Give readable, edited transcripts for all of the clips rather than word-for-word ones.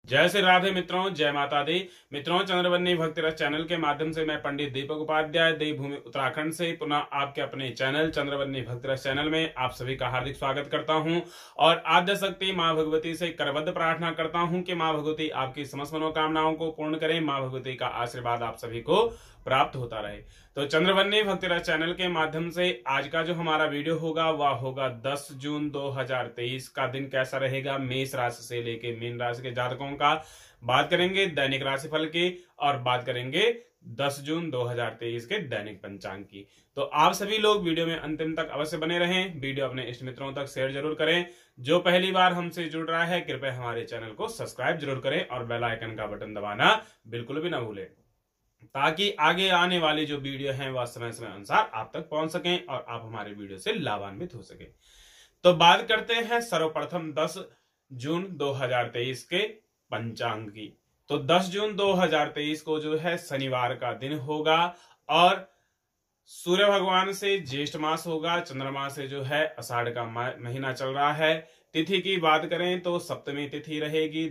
जय श्री राधे मित्रों, जय माता दी। मित्रों, चंद्रवन्नी भक्तिरस चैनल के माध्यम से मैं पंडित दीपक उपाध्याय देवभूमि उत्तराखंड से पुनः आपके अपने चैनल चंद्रवन्नी भक्तिरस चैनल में आप सभी का हार्दिक स्वागत करता हूं और आद्य शक्ति मां भगवती से करबद्ध प्रार्थना करता हूं कि मां भगवती आपकी समस्त मनोकामनाओं को पूर्ण करें। मां भगवती का आशीर्वाद आप सभी को प्राप्त होता रहे। तो चंद्रवन्नी भक्तिरस चैनल के माध्यम से आज का जो हमारा वीडियो होगा वह होगा 10 जून 2023 का दिन कैसा रहेगा मेष राशि से लेके मीन राशि के जातकों का। बात करेंगे दैनिक राशिफल की और बात करेंगे 10 जून 2023 के दैनिक पंचांग की। तो आप सभी लोग वीडियो में अंतिम तक अवश्य बने रहें। वीडियो अपने इष्ट मित्रों तक शेयर जरूर करें। जो पहली बार हमसे जुड़ रहा है कृपया हमारे चैनल को सब्सक्राइब जरूर करें और बेल आइकन का बटन दबाना बिल्कुल भी ना भूलें, ताकि आगे आने वाली जो वीडियो हैं वह समय समय अनुसार आप तक पहुंच सकें और आप हमारे वीडियो से लाभान्वित हो सके। तो बात करते हैं सर्वप्रथम 10 जून 2023 के पंचांग की। तो 10 जून 2023 को जो है शनिवार का दिन होगा और सूर्य भगवान से ज्येष्ठ मास होगा। चंद्रमा से जो है आषाढ़ का महीना चल रहा है। तिथि की बात करें तो सप्तमी तिथि रहेगी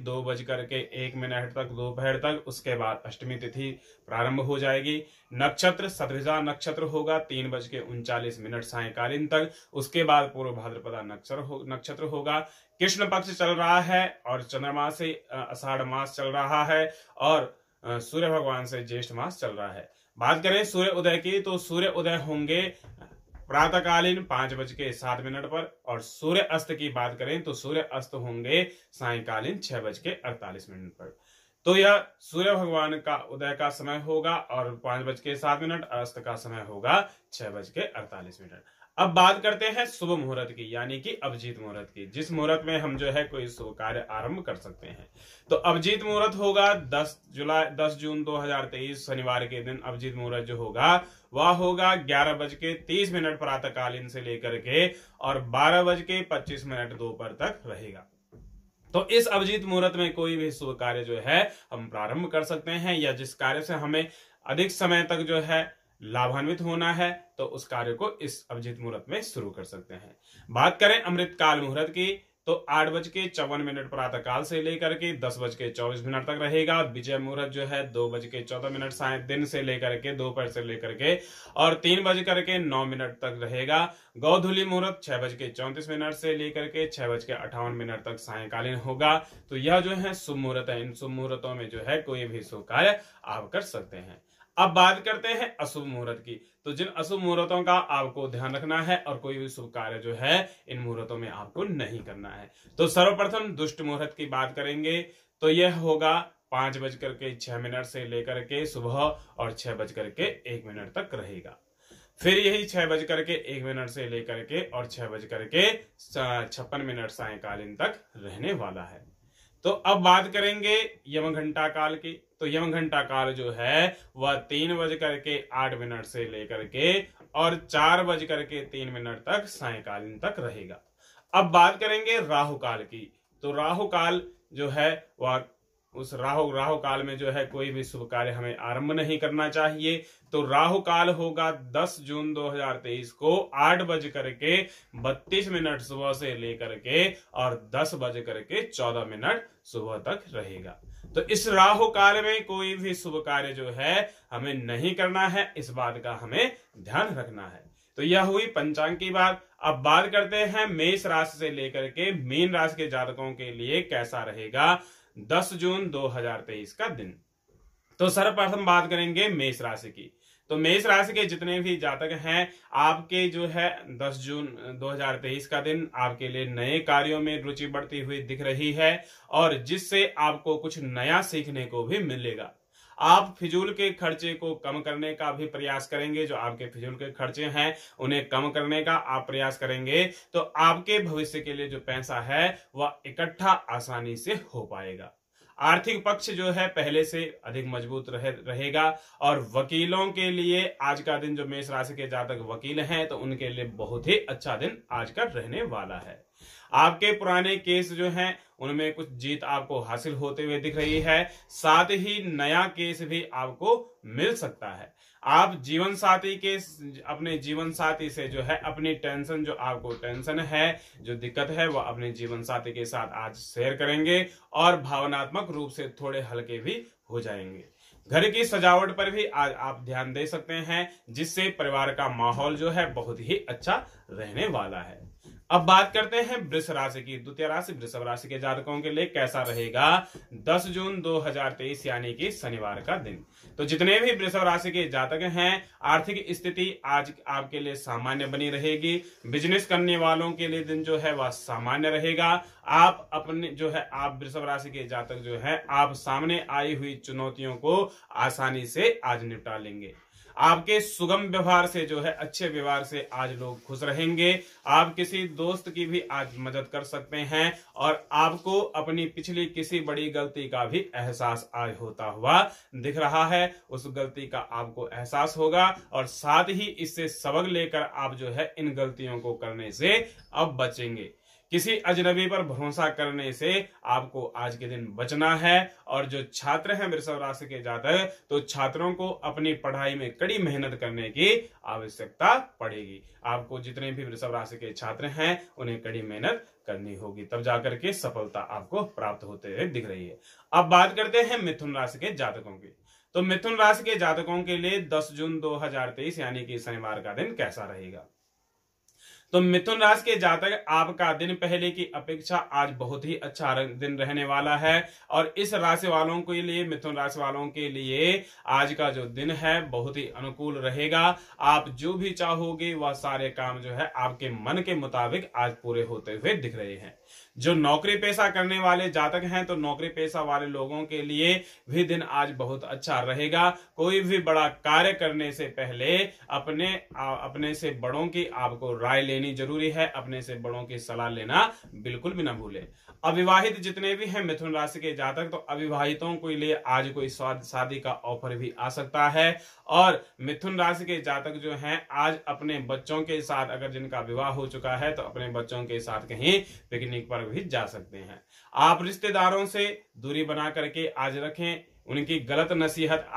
2:01 तक दोपहर तक। उसके बाद अष्टमी तिथि प्रारंभ हो जाएगी। नक्षत्र शतभिषा नक्षत्र होगा 3:39 सायंकालीन तक। उसके बाद पूर्व भाद्रपदा नक्षत्र होगा। कृष्ण पक्ष चल रहा है और चंद्रमा से आषाढ़ मास चल रहा है और सूर्य भगवान से ज्येष्ठ मास चल रहा है। बात करें सूर्य उदय की तो सूर्य उदय होंगे प्रातःकालीन 5:07 पर और सूर्य अस्त की बात करें तो सूर्य अस्त होंगे सायंकालीन 6:48 पर। तो यह सूर्य भगवान का उदय का समय होगा और 5:07 अस्त का समय होगा 6:48। अब बात करते हैं शुभ मुहूर्त की, यानी कि अभिजीत मुहूर्त की, जिस मुहूर्त में हम जो है कोई शुभ कार्य आरंभ कर सकते हैं। तो अभिजीत मुहूर्त होगा 10 जून 2023 शनिवार के दिन। अभिजीत मुहूर्त जो होगा वह होगा 11:30 प्रातःकालीन से लेकर के और 12:25 दोपहर तक रहेगा। तो इस अभिजीत मुहूर्त में कोई भी शुभ कार्य जो है हम प्रारंभ कर सकते हैं, या जिस कार्य से हमें अधिक समय तक जो है लाभान्वित होना है तो उस कार्य को इस अभिजीत मुहूर्त में शुरू कर सकते हैं। बात करें अमृतकाल मुहूर्त की तो 8:54 प्रातःकाल से लेकर के 10:24 तक रहेगा। विजय मुहूर्त जो है 2:14 दिन से लेकर के दोपहर से लेकर के और 3:09 तक रहेगा। गौधुली मुहूर्त 6:34 से लेकर के 6:58 तक सायंकालीन होगा। तो यह जो है शुभ मुहूर्त है। इन शुभ मुहूर्तों में जो है कोई भी शुभ कार्य आप कर सकते हैं। अब बात करते हैं अशुभ मुहूर्त की। तो जिन अशुभ मुहूर्तों का आपको ध्यान रखना है और कोई भी शुभ कार्य जो है इन मुहूर्तों में आपको नहीं करना है। तो सर्वप्रथम दुष्ट मुहूर्त की बात करेंगे तो यह होगा 5:06 से लेकर के सुबह और 6:01 तक रहेगा। फिर यही 6:01 से लेकर के और 6:56 सायंकालीन तक रहने वाला है। तो अब बात करेंगे यम घंटा काल की। तो यम घंटा काल जो है वह 3:08 से लेकर के और 4:03 तक सायंकालीन तक रहेगा। अब बात करेंगे राहु काल की। तो राहु काल जो है वह उस राहु काल में जो है कोई भी शुभ कार्य हमें आरंभ नहीं करना चाहिए। तो राहु काल होगा 10 जून 2023 को 8:32 सुबह से लेकर के और 10:14 सुबह तक रहेगा। तो इस राहु काल में कोई भी शुभ कार्य जो है हमें नहीं करना है, इस बात का हमें ध्यान रखना है। तो यह हुई पंचांग की बात। अब बात करते हैं मेष राशि से लेकर के मीन राशि के जातकों के लिए कैसा रहेगा 10 जून 2023 का दिन। तो सर्वप्रथम बात करेंगे मेष राशि की। तो मेष राशि के जितने भी जातक हैं आपके जो है 10 जून 2023 का दिन आपके लिए नए कार्यों में रुचि बढ़ती हुई दिख रही है और जिससे आपको कुछ नया सीखने को भी मिलेगा। आप फिजूल के खर्चे को कम करने का भी प्रयास करेंगे। जो आपके फिजूल के खर्चे हैं उन्हें कम करने का आप प्रयास करेंगे तो आपके भविष्य के लिए जो पैसा है वह इकट्ठा आसानी से हो पाएगा। आर्थिक पक्ष जो है पहले से अधिक मजबूत रहेगा और वकीलों के लिए आज का दिन, जो मेष राशि के जातक वकील हैं तो उनके लिए बहुत ही अच्छा दिन आज का रहने वाला है। आपके पुराने केस जो हैं उनमें कुछ जीत आपको हासिल होते हुए दिख रही है। साथ ही नया केस भी आपको मिल सकता है। आप जीवन साथी के अपने जीवन साथी से जो है अपनी टेंशन, जो आपको टेंशन है, जो दिक्कत है, वो अपने जीवन साथी के साथ आज शेयर करेंगे और भावनात्मक रूप से थोड़े हल्के भी हो जाएंगे। घर की सजावट पर भी आज आप ध्यान दे सकते हैं, जिससे परिवार का माहौल जो है बहुत ही अच्छा रहने वाला है। अब बात करते हैं वृष राशि की। द्वितीय राशि वृषभ राशि के जातकों के लिए कैसा रहेगा 10 जून 2023 यानी कि शनिवार का दिन। तो जितने भी वृषभ राशि के जातक हैं, आर्थिक स्थिति आज आपके लिए सामान्य बनी रहेगी। बिजनेस करने वालों के लिए दिन जो है वह सामान्य रहेगा। आप अपने जो है आप वृषभ राशि के जातक जो है आप सामने आई हुई चुनौतियों को आसानी से आज निपटा लेंगे। आपके सुगम व्यवहार से जो है, अच्छे व्यवहार से आज लोग खुश रहेंगे। आप किसी दोस्त की भी आज मदद कर सकते हैं और आपको अपनी पिछली किसी बड़ी गलती का भी एहसास आज होता हुआ दिख रहा है। उस गलती का आपको एहसास होगा और साथ ही इससे सबक लेकर आप जो है इन गलतियों को करने से अब बचेंगे। किसी अजनबी पर भरोसा करने से आपको आज के दिन बचना है। और जो छात्र हैं वृषभ राशि के जातक, तो छात्रों को अपनी पढ़ाई में कड़ी मेहनत करने की आवश्यकता पड़ेगी। आपको जितने भी वृषभ राशि के छात्र हैं उन्हें कड़ी मेहनत करनी होगी, तब जाकर के सफलता आपको प्राप्त होते हुए दिख रही है। अब बात करते हैं मिथुन राशि के जातकों की। तो मिथुन राशि के जातकों के लिए 10 जून 2023 यानी कि शनिवार का दिन कैसा रहेगा। तो मिथुन राशि के जातक, आपका दिन पहले की अपेक्षा आज बहुत ही अच्छा दिन रहने वाला है। और इस राशि वालों के लिए, मिथुन राशि वालों के लिए आज का जो दिन है बहुत ही अनुकूल रहेगा। आप जो भी चाहोगे वह सारे काम जो है आपके मन के मुताबिक आज पूरे होते हुए दिख रहे हैं। जो नौकरी पेशा करने वाले जातक हैं, तो नौकरी पेशा वाले लोगों के लिए भी दिन आज बहुत अच्छा रहेगा। कोई भी बड़ा कार्य करने से पहले अपने से बड़ों की आपको राय लेनी जरूरी है। अपने से बड़ों की सलाह लेना बिल्कुल भी ना भूलें। अविवाहित जितने भी हैं मिथुन राशि के जातक, तो अविवाहितों के लिए आज कोई शादी का ऑफर भी आ सकता है। और मिथुन राशि के जातक जो हैं आज अपने बच्चों के साथ, अगर जिनका विवाह हो चुका है, तो अपने बच्चों के साथ कहीं पिकनिक पर भी जा सकते हैं। आप रिश्तेदारों से दूरी बना करके आज रखें। उनकी गलत नसीहत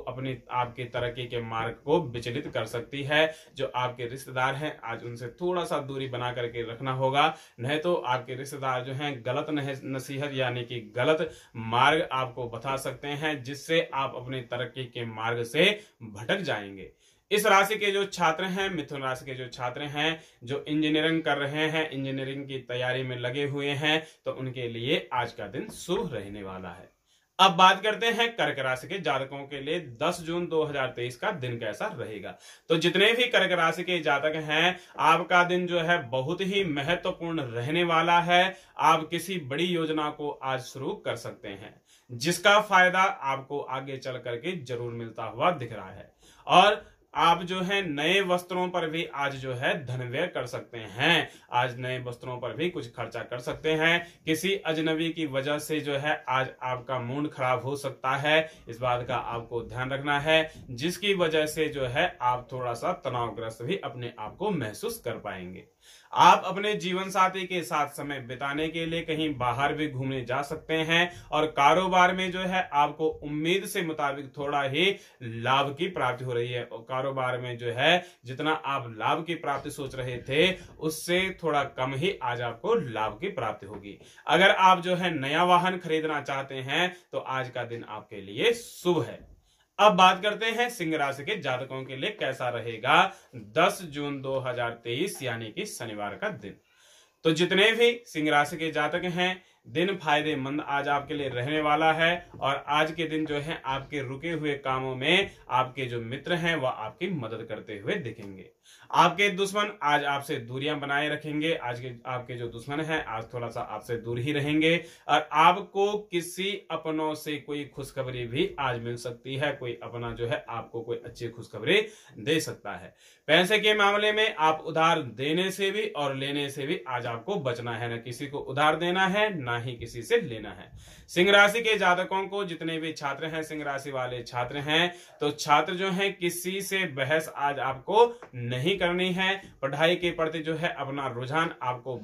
आपके तरक्की के मार्ग को विचलित कर सकती है। जो आपके रिश्तेदार हैं आज उनसे थोड़ा सा दूरी बना करके रखना होगा, नहीं तो आपके रिश्तेदार जो हैं गलत नसीहत यानी कि गलत मार्ग आपको बता सकते हैं, जिससे आप अपने तरक्की के मार्ग से भटक जाएंगे। इस राशि के जो छात्र हैं, मिथुन राशि के जो छात्र हैं, जो इंजीनियरिंग कर रहे हैं, इंजीनियरिंग की तैयारी में लगे हुए हैं, तो उनके लिए आज का दिन शुभ रहने वाला है। अब बात करते हैं कर्क राशि के जातकों के लिए 10 जून 2023 का दिन कैसा रहेगा। तो जितने भी कर्क राशि के जातक हैं, आपका दिन जो है बहुत ही महत्वपूर्ण रहने वाला है। आप किसी बड़ी योजना को आज शुरू कर सकते हैं, जिसका फायदा आपको आगे चल करके जरूर मिलता हुआ दिख रहा है। और आप जो है नए वस्त्रों पर भी आज जो है धन व्यय कर सकते हैं। आज नए वस्त्रों पर भी कुछ खर्चा कर सकते हैं। किसी अजनबी की वजह से जो है आज आपका मूड खराब हो सकता है, इस बात का आपको ध्यान रखना है, जिसकी वजह से जो है आप थोड़ा सा तनावग्रस्त भी अपने आप को महसूस कर पाएंगे। आप अपने जीवन साथी के साथ समय बिताने के लिए कहीं बाहर भी घूमने जा सकते हैं। और कारोबार में जो है आपको उम्मीद से मुताबिक थोड़ा ही लाभ की प्राप्ति हो रही है। और कारोबार में जो है जितना आप लाभ की प्राप्ति सोच रहे थे, उससे थोड़ा कम ही आज आपको लाभ की प्राप्ति होगी। अगर आप जो है नया वाहन खरीदना चाहते हैं, तो आज का दिन आपके लिए शुभ है। अब बात करते हैं सिंह राशि के जातकों के लिए कैसा रहेगा 10 जून 2023 यानी कि शनिवार का दिन। तो जितने भी सिंह राशि के जातक हैं, दिन फायदेमंद आज आपके लिए रहने वाला है। और आज के दिन जो है आपके रुके हुए कामों में आपके जो मित्र हैं वह आपकी मदद करते हुए दिखेंगे। आपके दुश्मन आज आपसे दूरियां बनाए रखेंगे। आपके जो दुश्मन हैं आज थोड़ा सा आपसे दूर ही रहेंगे। और आपको किसी अपनों से कोई खुशखबरी भी आज मिल सकती है। कोई अपना जो है आपको कोई अच्छी खुशखबरी दे सकता है। पैसे के मामले में आप उधार देने से भी और लेने से भी आज आपको बचना है। न किसी को उधार देना है, ना ही किसी से लेना है। सिंह राशि के जातकों को, जितने भी छात्र हैं, सिंह राशि वाले छात्र हैं, तो छात्र जो हैं किसी से बहस आज आपको नहीं करनी है। पढ़ाई के प्रति जो है अपना रुझान आपको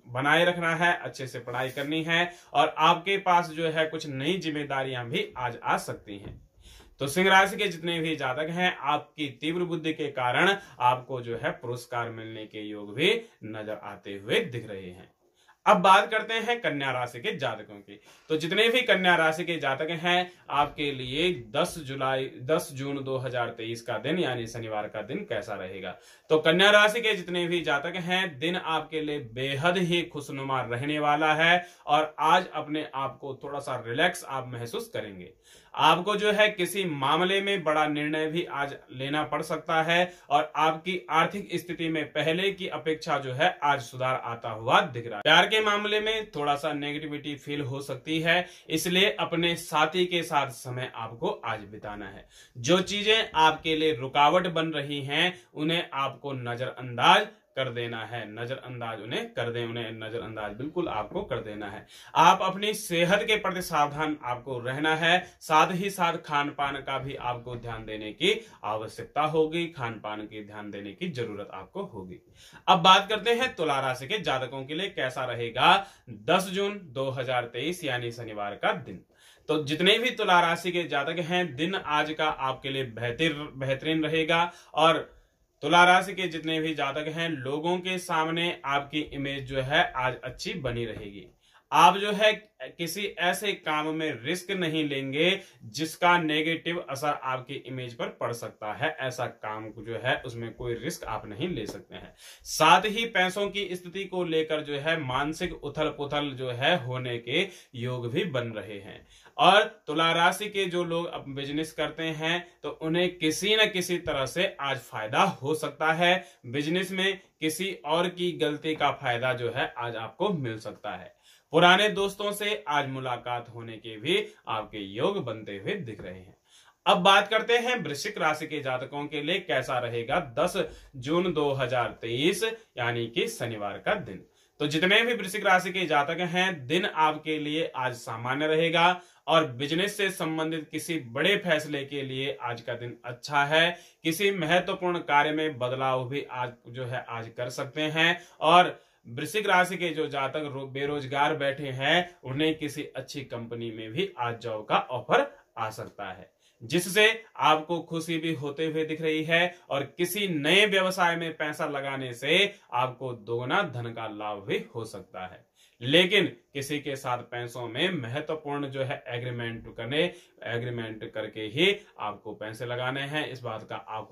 बनाए रखना है, अच्छे से पढ़ाई करनी है और आपके पास जो है कुछ नई जिम्मेदारियां भी आज आ सकती हैं। तो सिंह राशि के जितने भी जातक हैं, आपकी तीव्र बुद्धि के कारण आपको जो है पुरस्कार मिलने के योग भी नजर आते हुए दिख रहे हैं। अब बात करते हैं कन्या राशि के जातकों की। तो जितने भी कन्या राशि के जातक हैं, आपके लिए 10 जून 2023 का दिन यानी शनिवार का दिन कैसा रहेगा। तो कन्या राशि के जितने भी जातक हैं, दिन आपके लिए बेहद ही खुशनुमा रहने वाला है और आज अपने आप को थोड़ा सा रिलैक्स आप महसूस करेंगे। आपको जो है किसी मामले में बड़ा निर्णय भी आज लेना पड़ सकता है और आपकी आर्थिक स्थिति में पहले की अपेक्षा जो है आज सुधार आता हुआ दिख रहा है। प्यार के मामले में थोड़ा सा नेगेटिविटी फील हो सकती है, इसलिए अपने साथी के साथ समय आपको आज बिताना है। जो चीजें आपके लिए रुकावट बन रही हैं उन्हें आपको नजरअंदाज कर देना है, नजरअंदाज उन्हें कर दें, उन्हें नजरअंदाज बिल्कुल आपको कर देना है। आप अपनी सेहत के प्रति सावधान आपको रहना है, साथ ही साथ खान पान का भी आपको ध्यान देने की आवश्यकता होगी, खान पान की ध्यान देने की जरूरत आपको होगी। अब बात करते हैं तुला राशि के जातकों के लिए कैसा रहेगा 10 जून 2023 यानी शनिवार का दिन। तो जितने भी तुला राशि के जातक हैं, दिन आज का आपके लिए बेहतरीन रहेगा और तुला राशि के जितने भी जातक हैं, लोगों के सामने आपकी इमेज जो है आज अच्छी बनी रहेगी। आप जो है किसी ऐसे काम में रिस्क नहीं लेंगे जिसका नेगेटिव असर आपकी इमेज पर पड़ सकता है। ऐसा काम जो है उसमें कोई रिस्क आप नहीं ले सकते हैं। साथ ही पैसों की स्थिति को लेकर जो है मानसिक उथल पुथल जो है होने के योग भी बन रहे हैं। और तुला राशि के जो लोग अब बिजनेस करते हैं तो उन्हें किसी न किसी तरह से आज फायदा हो सकता है। बिजनेस में किसी और की गलती का फायदा जो है आज आपको मिल सकता है। पुराने दोस्तों से आज मुलाकात होने के भी आपके योग बनते हुए दिख रहे हैं। अब बात करते हैं वृश्चिक राशि के जातकों के लिए कैसा रहेगा 10 जून 2023 यानी कि शनिवार का दिन। तो जितने भी वृश्चिक राशि के जातक हैं, दिन आपके लिए आज सामान्य रहेगा और बिजनेस से संबंधित किसी बड़े फैसले के लिए आज का दिन अच्छा है। किसी महत्वपूर्ण कार्य में बदलाव भी आज जो है आज कर सकते हैं और वृश्चिक राशि के जो जातक बेरोजगार बैठे हैं उन्हें किसी अच्छी कंपनी में भी आज जॉब का ऑफर आ सकता है, जिससे आपको खुशी भी होते हुए दिख रही है और किसी नए व्यवसाय में पैसा लगाने से आपको दोगुना धन का लाभ भी हो सकता है। लेकिन किसी के साथ पैसों में महत्वपूर्ण जो है एग्रीमेंट करके ही आपको पैसे लगाने हैं। इस बात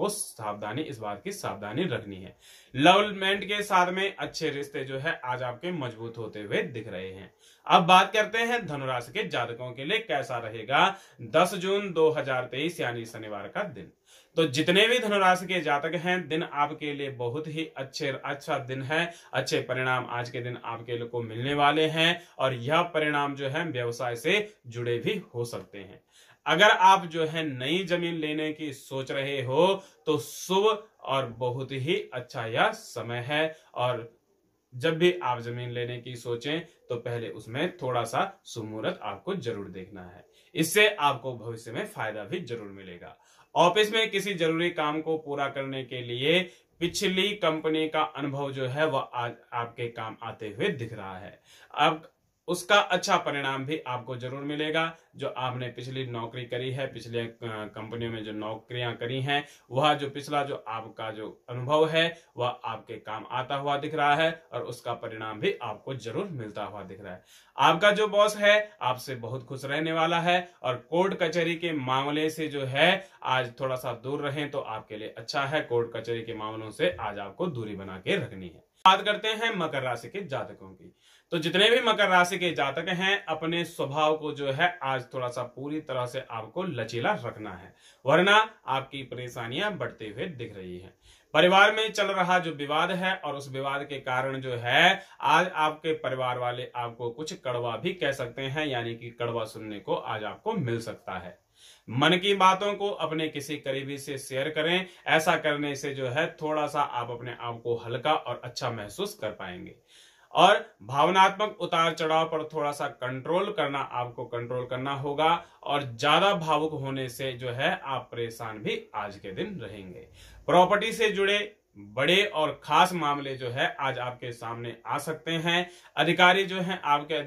की सावधानी रखनी है। लवमेंट के साथ में अच्छे रिश्ते जो है आज आपके मजबूत होते हुए दिख रहे हैं। अब बात करते हैं धनुराशि के जातकों के लिए कैसा रहेगा 10 जून 2023 यानी शनिवार का दिन। तो जितने भी धनुराशि के जातक हैं, दिन आपके लिए बहुत ही अच्छा दिन है। अच्छे परिणाम आज के दिन आपके को मिलने वाले हैं और यह परिणाम जो है व्यवसाय से जुड़े भी हो सकते हैं। अगर आप जो है नई जमीन लेने की सोच रहे हो तो शुभ और बहुत ही अच्छा यह समय है और जब भी आप जमीन लेने की सोचें तो पहले उसमें थोड़ा सा शुभ मुहूर्त आपको जरूर देखना है। इससे आपको भविष्य में फायदा भी जरूर मिलेगा। ऑफिस में किसी जरूरी काम को पूरा करने के लिए पिछली कंपनी का अनुभव जो है वह आज आपके काम आते हुए दिख रहा है। अब उसका अच्छा परिणाम भी आपको जरूर मिलेगा। जो आपने पिछली नौकरी करी है, पिछले कंपनियों में जो नौकरियां करी हैं, वह जो पिछला जो आपका जो अनुभव है वह आपके काम आता हुआ दिख रहा है और उसका परिणाम भी आपको जरूर मिलता हुआ दिख रहा है। आपका जो बॉस है आपसे बहुत खुश रहने वाला है और कोर्ट कचहरी के मामले से जो है आज थोड़ा सा दूर रहें तो आपके लिए अच्छा है। कोर्ट कचहरी के मामलों से आज आपको दूरी बना के रखनी है। बात करते हैं मकर राशि के जातकों की। तो जितने भी मकर राशि के जातक हैं, अपने स्वभाव को जो है आज थोड़ा सा पूरी तरह से आपको लचीला रखना है, वरना आपकी परेशानियां बढ़ते हुए दिख रही हैं। परिवार में चल रहा जो विवाद है और उस विवाद के कारण जो है आज आपके परिवार वाले आपको कुछ कड़वा भी कह सकते हैं, यानी कि कड़वा सुनने को आज आपको मिल सकता है। मन की बातों को अपने किसी करीबी से शेयर करें। ऐसा करने से जो है थोड़ा सा आप अपने आप को हल्का और अच्छा महसूस कर पाएंगे और भावनात्मक उतार चढ़ाव पर थोड़ा सा आपको कंट्रोल करना होगा और ज्यादा भावुक होने से जो है आप परेशान भी आज के दिन रहेंगे। प्रॉपर्टी से जुड़े बड़े और खास मामले जो है आज आपके सामने आ सकते हैं। अधिकारी जो हैं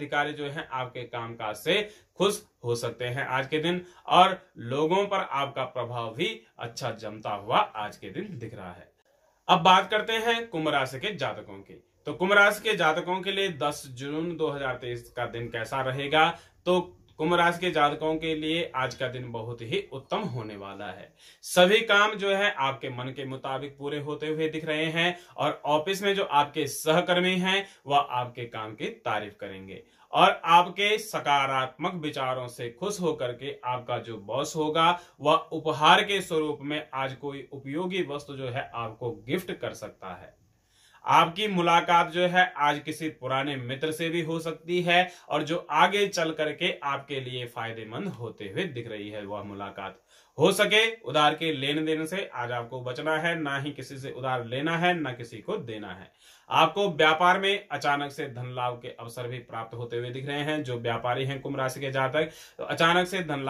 आपके कामकाज से खुश हो सकते हैं आज के दिन, और लोगों पर आपका प्रभाव भी अच्छा जमता हुआ आज के दिन दिख रहा है। अब बात करते हैं कुंभ राशि के जातकों की। तो कुंभ राशि के जातकों के लिए 10 जून 2023 का दिन कैसा रहेगा? तो कुंभ राशि के जातकों के लिए आज का दिन बहुत ही उत्तम होने वाला है। सभी काम जो है आपके मन के मुताबिक पूरे होते हुए दिख रहे हैं, और ऑफिस में जो आपके सहकर्मी हैं वह आपके काम की तारीफ करेंगे, और आपके सकारात्मक विचारों से खुश होकर के आपका जो बॉस होगा वह उपहार के स्वरूप में आज कोई उपयोगी वस्तु जो है आपको गिफ्ट कर सकता है। आपकी मुलाकात जो है आज किसी पुराने मित्र से भी हो सकती है, और जो आगे चल करके आपके लिए फायदेमंद होते हुए दिख रही है वह मुलाकात। हो सके उधार के लेन देन से आज आपको बचना है, ना ही किसी से उधार लेना है, ना किसी को देना है। आपको व्यापार में अचानक से धन लाभ के अवसर भी प्राप्त होते हुए दिख रहे हैं। जो व्यापारी हैं कुंभ राशि के जातक, तो अचानक से धन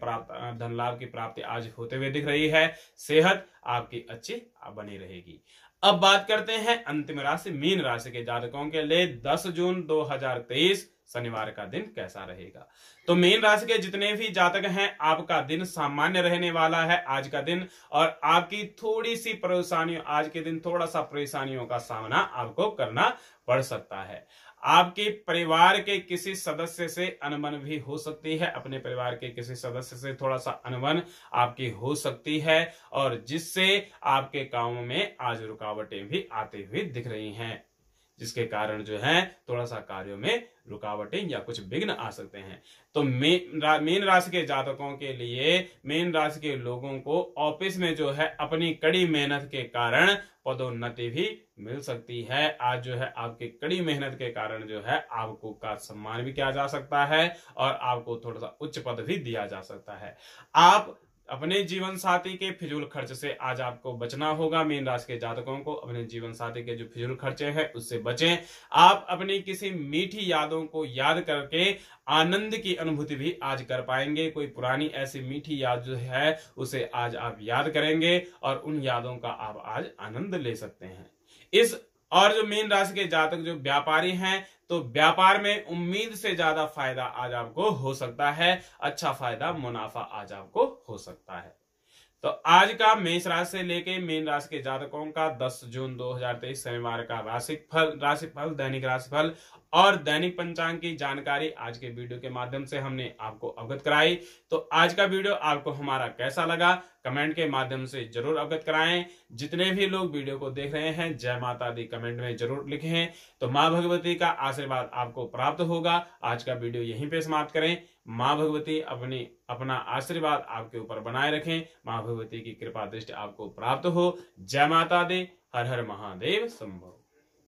लाभ की प्राप्ति आज होते हुए दिख रही है। सेहत आपकी अच्छी बनी रहेगी। अब बात करते हैं अंतिम राशि मीन राशि के जातकों के लिए 10 जून 2023 शनिवार का दिन कैसा रहेगा। तो मीन राशि के जितने भी जातक हैं आपका दिन सामान्य रहने वाला है आज का दिन, और आपकी थोड़ी सी परेशानियों आज के दिन थोड़ा सा परेशानियों का सामना आपको करना पड़ सकता है। आपके परिवार के किसी सदस्य से अनबन भी हो सकती है, अपने परिवार के किसी सदस्य से थोड़ा सा अनबन आपकी हो सकती है, और जिससे आपके काम में आज रुकावटें भी आते हुए दिख रही हैं, जिसके कारण जो है थोड़ा सा कार्यों में रुकावटें या कुछ विघ्न आ सकते हैं। तो मीन राशि के जातकों के लिए, मीन राशि के लोगों को ऑफिस में जो है अपनी कड़ी मेहनत के कारण पदोन्नति भी मिल सकती है। आज जो है आपकी कड़ी मेहनत के कारण जो है आपको का सम्मान भी किया जा सकता है, और आपको थोड़ा सा उच्च पद भी दिया जा सकता है। आप अपने जीवन साथी के फिजूल खर्च से आज आपको बचना होगा। मीन राशि के जातकों को अपने जीवन साथी के जो फिजूल खर्चे हैं उससे बचें। आप अपनी किसी मीठी यादों को याद करके आनंद की अनुभूति भी आज कर पाएंगे। कोई पुरानी ऐसी मीठी याद जो है उसे आज आप याद करेंगे, और उन यादों का आप आज आनंद ले सकते हैं। और जो मीन राशि के जातक जो व्यापारी हैं, तो व्यापार में उम्मीद से ज्यादा फायदा आज आपको हो सकता है। अच्छा फायदा मुनाफा आज आपको हो सकता है। तो आज का मेष राशि से लेके मीन राशि के जातकों का 10 जून 2023 शनिवार का राशिफल, दैनिक राशिफल और दैनिक पंचांग की जानकारी आज के वीडियो के माध्यम से हमने आपको अवगत कराई। तो आज का वीडियो आपको हमारा कैसा लगा कमेंट के माध्यम से जरूर अवगत कराएं। जितने भी लोग वीडियो को देख रहे हैं जय माता दी कमेंट में जरूर लिखें, तो मां भगवती का आशीर्वाद आपको प्राप्त होगा। आज का वीडियो यहीं पे समाप्त करें। मां भगवती अपना आशीर्वाद आपके ऊपर बनाए रखें। मां भगवती की कृपा दृष्टि आपको प्राप्त हो। जय माता दी। हर हर महादेव शंभो।